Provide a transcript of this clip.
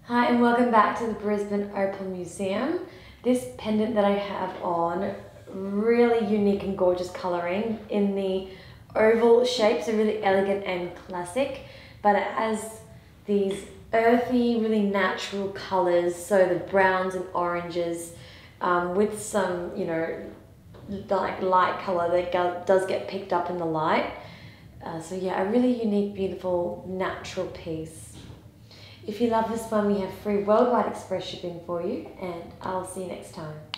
Hi and welcome back to the Brisbane Opal Museum. This pendant that I have on, really unique and gorgeous colouring in the oval shape, so really elegant and classic, but it has these earthy, really natural colours, so the browns and oranges with some, like light colour that does get picked up in the light. So yeah, a really unique, beautiful, natural piece. If you love this one, we have free worldwide express shipping for you, and I'll see you next time.